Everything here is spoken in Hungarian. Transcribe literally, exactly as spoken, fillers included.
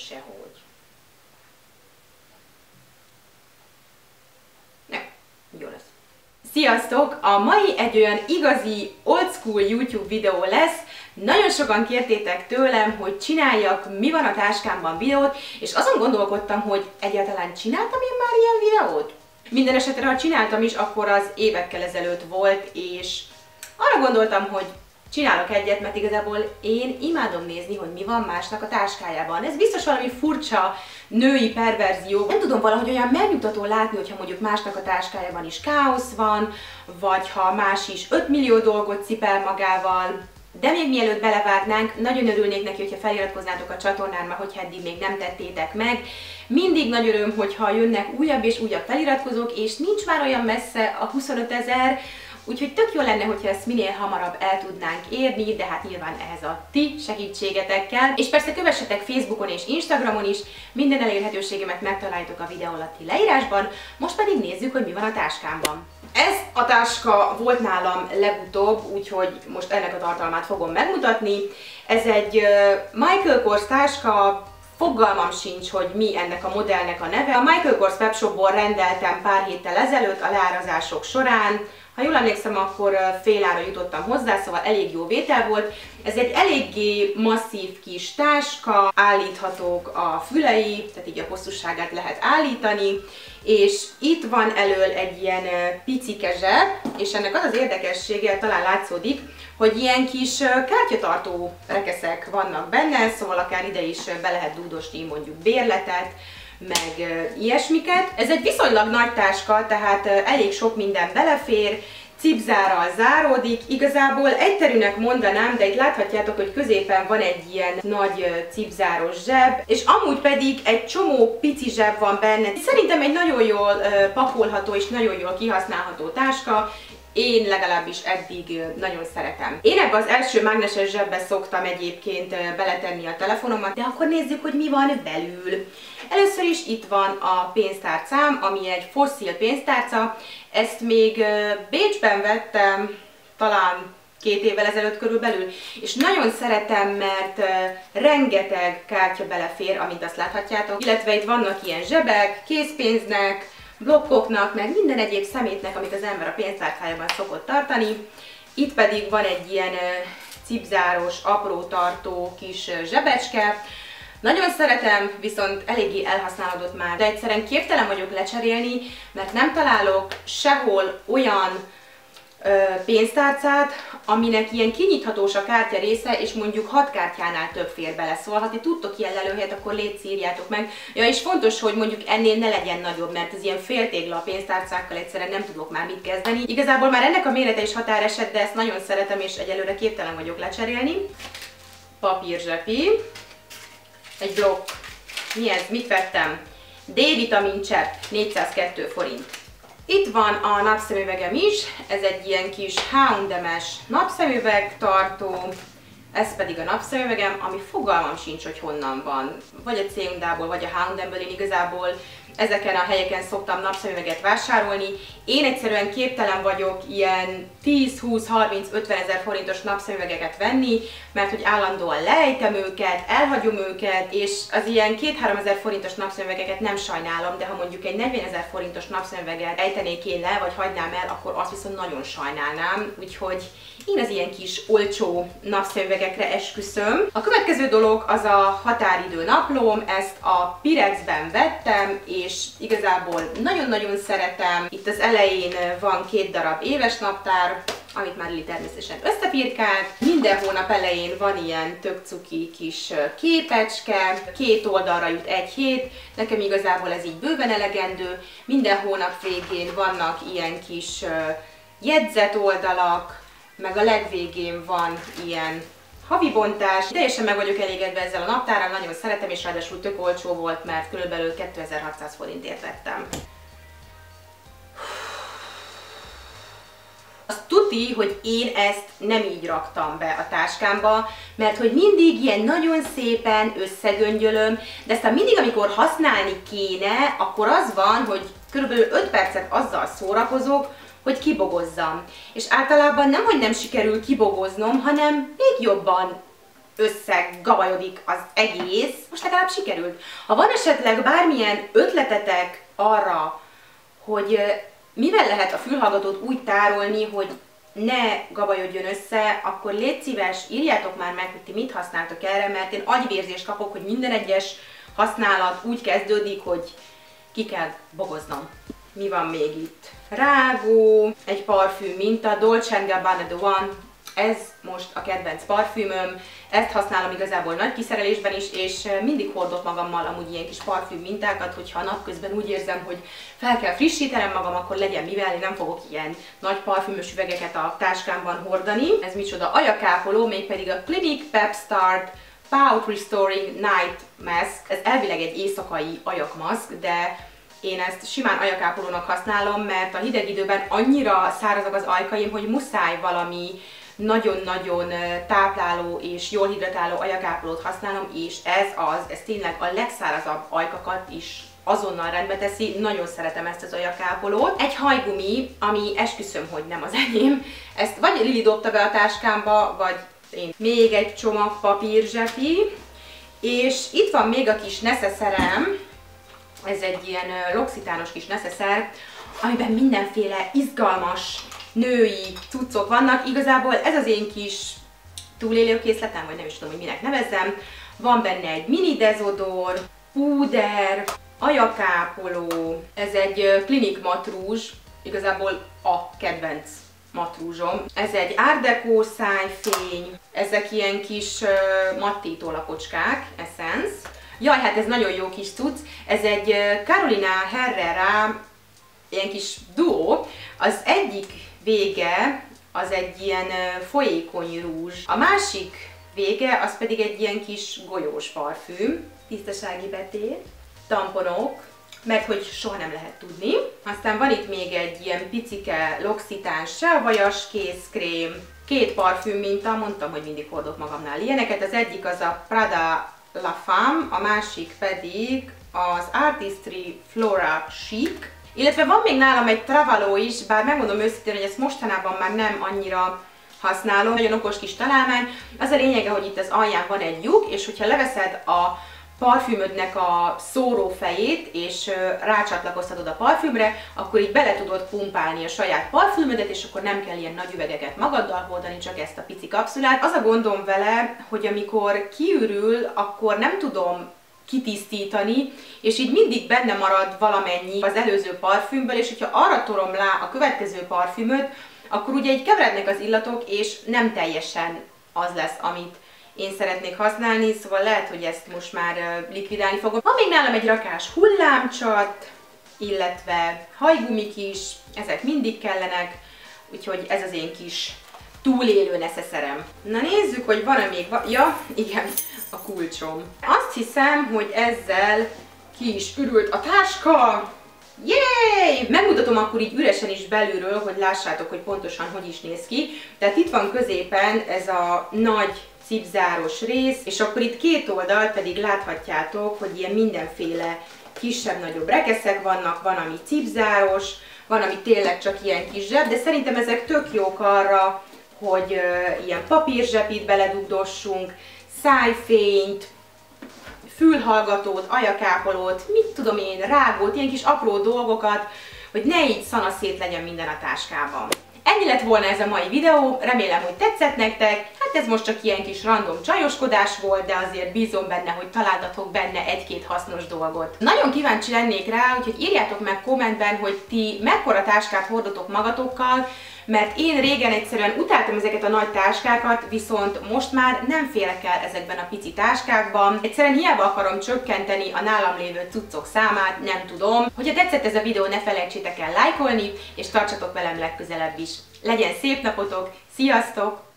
sehogy. Nem, jó lesz. Sziasztok! A mai egy olyan igazi old school YouTube videó lesz. Nagyon sokan kértétek tőlem, hogy csináljak Mi van a táskámban videót, és azon gondolkodtam, hogy egyáltalán csináltam én már ilyen videót? Minden esetre, ha csináltam is, akkor az évekkel ezelőtt volt, és arra gondoltam, hogy csinálok egyet, mert igazából én imádom nézni, hogy mi van másnak a táskájában. Ez biztos valami furcsa női perverzió. Nem tudom, valahogy olyan megnyugtató látni, hogyha mondjuk másnak a táskájában is káosz van, vagy ha más is öt millió dolgot cipel magával. De még mielőtt belevágnánk, nagyon örülnék neki, hogyha feliratkoznátok a csatornámra, hogyha eddig még nem tettétek meg. Mindig nagy öröm, hogyha jönnek újabb és újabb feliratkozók, és nincs már olyan messze a huszonöt ezer, úgyhogy tök jó lenne, hogyha ezt minél hamarabb el tudnánk érni, de hát nyilván ehhez a ti segítségetekkel. És persze kövessetek Facebookon és Instagramon is, minden elérhetőségemet megtaláljátok a videó alatti leírásban, most pedig nézzük, hogy mi van a táskámban. Ez a táska volt nálam legutóbb, úgyhogy most ennek a tartalmát fogom megmutatni. Ez egy Michael Kors táska, fogalmam sincs, hogy mi ennek a modellnek a neve. A Michael Kors webshopból rendeltem pár héttel ezelőtt a leárazások során. Ha jól emlékszem, akkor félára jutottam hozzá, szóval elég jó vétel volt. Ez egy eléggé masszív kis táska, állíthatók a fülei, tehát így a hosszúságát lehet állítani, és itt van elől egy ilyen picike zseb, és ennek az az érdekessége, talán látszódik, hogy ilyen kis kártyatartó rekeszek vannak benne, szóval akár ide is be lehet dúdosni mondjuk bérletet, meg ilyesmiket. Ez egy viszonylag nagy táska, tehát elég sok minden belefér, cipzárral záródik. Igazából egyterűnek mondanám, de itt láthatjátok, hogy középen van egy ilyen nagy cipzáros zseb, és amúgy pedig egy csomó pici zseb van benne. Szerintem egy nagyon jól pakolható és nagyon jól kihasználható táska. Én legalábbis eddig nagyon szeretem. Én ebbe az első mágneses zsebbe szoktam egyébként beletenni a telefonomat, de akkor nézzük, hogy mi van belül. Először is itt van a pénztárcám, ami egy fosszil pénztárca. Ezt még Bécsben vettem, talán két évvel ezelőtt körülbelül, és nagyon szeretem, mert rengeteg kártya belefér, amint azt láthatjátok, illetve itt vannak ilyen zsebek, készpénznek, blokkoknak, meg minden egyéb szemétnek, amit az ember a pénztárcájában szokott tartani. Itt pedig van egy ilyen cipzáros, apró tartó kis zsebecske. Nagyon szeretem, viszont eléggé elhasználódott már, de egyszerűen képtelen vagyok lecserélni, mert nem találok sehol olyan ö, pénztárcát, aminek ilyen kinyithatós a kártya része, és mondjuk hat kártyánál több fér bele. Szóval, ha ti tudtok ilyen lelőhelyet, akkor légy szírjátok meg. Ja, és fontos, hogy mondjuk ennél ne legyen nagyobb, mert az ilyen féltégla a pénztárcákkal egyszerűen nem tudok már mit kezdeni. Igazából már ennek a mérete is határeset, de ezt nagyon szeretem, és egyelőre képtelen vagyok lecserélni. Papírzsepi. Egy blokk. Mi ez? Mit vettem? D-vitamin csepp, négyszázkettő forint. Itt van a napszemüvegem is, ez egy ilyen kis há és em-es napszemüveg tartó, ez pedig a napszemüvegem, ami fogalmam sincs, hogy honnan van. Vagy a cé és á-ból, vagy a há és em-ből, én igazából ezeken a helyeken szoktam napszemüveget vásárolni. Én egyszerűen képtelen vagyok ilyen tíz, húsz, harminc, ötven ezer forintos napszemüvegeket venni, mert hogy állandóan lejtem őket, elhagyom őket, és az ilyen két-három ezer forintos napszemüvegeket nem sajnálom, de ha mondjuk egy negyven ezer forintos napszemüveget ejtenék én le, vagy hagynám el, akkor azt viszont nagyon sajnálnám, úgyhogy én az ilyen kis olcsó napszemüvegekre esküszöm. A következő dolog az a határidő naplóm, ezt a Pirexben vettem, és igazából nagyon-nagyon szeretem. Itt az elején van két darab éves naptár, amit már Lili természetesen összepirkált. Minden hónap elején van ilyen tök cuki kis képecske, két oldalra jut egy hét, nekem igazából ez így bőven elegendő. Minden hónap végén vannak ilyen kis jegyzet oldalak, meg a legvégén van ilyen havi bontás. Teljesen meg vagyok elégedve ezzel a naptárral, nagyon szeretem, és ráadásul tök olcsó volt, mert körülbelül kétezer-hatszáz forintért vettem. Azt tuti, hogy én ezt nem így raktam be a táskámba, mert hogy mindig ilyen nagyon szépen összegöngyölöm, de aztán mindig, amikor használni kéne, akkor az van, hogy körülbelül öt percet azzal szórakozok, hogy kibogozzam. És általában nem, hogy nem sikerül kibogoznom, hanem még jobban összegabajodik az egész. Most legalább sikerült. Ha van esetleg bármilyen ötletetek arra, hogy mivel lehet a fülhallgatót úgy tárolni, hogy ne gabajodjon össze, akkor légy szíves, írjátok már meg, hogy ti mit használtok erre, mert én agyvérzést kapok, hogy minden egyes használat úgy kezdődik, hogy ki kell bogoznom. Mi van még itt? Rágó, egy parfüm minta, Dolce and Gabbana The One, ez most a kedvenc parfümöm, ezt használom igazából nagy kiszerelésben is, és mindig hordok magammal amúgy ilyen kis parfüm mintákat, hogyha napközben úgy érzem, hogy fel kell frissítenem magam, akkor legyen mivel, én nem fogok ilyen nagy parfümös üvegeket a táskámban hordani. Ez micsoda? Ajakápoló, mégpedig a Clinique Pep Start Pout Restoring Night Mask. Ez elvileg egy éjszakai ajakmaszk, de én ezt simán ajakápolónak használom, mert a hideg időben annyira szárazak az ajkaim, hogy muszáj valami nagyon-nagyon tápláló és jól hidratáló ajakápolót használom, és ez az, ez tényleg a legszárazabb ajkakat is azonnal rendbe teszi, nagyon szeretem ezt az ajakápolót. Egy hajgumi, ami esküszöm, hogy nem az enyém, ezt vagy Lili dobta be a táskámba, vagy én. Még egy csomag papírzsepi, és itt van még a kis neszeszerem, ez egy ilyen loxitános kis neszeszer, amiben mindenféle izgalmas női cuccok vannak. Igazából ez az én kis túlélőkészletem, vagy nem is tudom, hogy minek nevezzem. Van benne egy mini dezodor, púder, ajakápoló, ez egy Clinique matrúzs, igazából a kedvenc matrúzsom. Ez egy Art Deco szájfény, ezek ilyen kis uh, mattító lapocskák, Essence. Jaj, hát ez nagyon jó kis cucc, ez egy uh, Carolina Herrera ilyen kis duó, az egyik vége az egy ilyen uh, folyékony rúzs, a másik vége az pedig egy ilyen kis golyós parfüm, tisztasági betét, tamponok, mert hogy soha nem lehet tudni. Aztán van itt még egy ilyen picike L'Occitane selvajas kézkrém, két parfüm minta, mondtam, hogy mindig hordok magamnál ilyeneket. Az egyik az a Prada La Femme, a másik pedig az Artistry Flora Chic, illetve van még nálam egy Travalo is, bár megmondom őszintén, hogy ezt mostanában már nem annyira használom. Nagyon okos kis találmány. Az a lényege, hogy itt az alján van egy lyuk, és hogyha leveszed a parfümödnek a szórófejét, és rácsatlakoztatod a parfümre, akkor így bele tudod pumpálni a saját parfümödet, és akkor nem kell ilyen nagy üvegeket magaddal hordani, csak ezt a pici kapszulát. Az a gondom vele, hogy amikor kiürül, akkor nem tudom kitisztítani, és így mindig benne marad valamennyi az előző parfümből, és hogyha arra torom rá a következő parfümöt, akkor ugye így keverednek az illatok, és nem teljesen az lesz, amit én szeretnék használni, szóval lehet, hogy ezt most már uh, likvidálni fogom. Van még nálam egy rakás hullámcsat, illetve hajgumik is, ezek mindig kellenek, úgyhogy ez az én kis túlélő neszeszerem. Na nézzük, hogy van-e még, va ja, igen, a kulcsom. Azt hiszem, hogy ezzel ki is ürült a táska. Jéj! Megmutatom akkor így üresen is belülről, hogy lássátok, hogy pontosan hogy is néz ki. Tehát itt van középen ez a nagy cipzáros rész, és akkor itt két oldal pedig láthatjátok, hogy ilyen mindenféle kisebb-nagyobb rekeszek vannak, van, ami cipzáros, van, ami tényleg csak ilyen kis zseb, de szerintem ezek tök jók arra, hogy uh, ilyen papírzsepit beledugdossunk, szájfényt, fülhallgatót, ajakápolót, mit tudom én, rágót, ilyen kis apró dolgokat, hogy ne így szanaszét legyen minden a táskában. Ennyi lett volna ez a mai videó, remélem, hogy tetszett nektek. Hát ez most csak ilyen kis random csajoskodás volt, de azért bízom benne, hogy találtatok benne egy-két hasznos dolgot. Nagyon kíváncsi lennék rá, úgyhogy írjátok meg kommentben, hogy ti mekkora táskát hordotok magatokkal, mert én régen egyszerűen utáltam ezeket a nagy táskákat, viszont most már nem félek el ezekben a pici táskákban. Egyszerűen hiába akarom csökkenteni a nálam lévő cuccok számát, nem tudom. Hogyha tetszett ez a videó, ne felejtsétek el lájkolni, és tartsatok velem legközelebb is. Legyen szép napotok, sziasztok!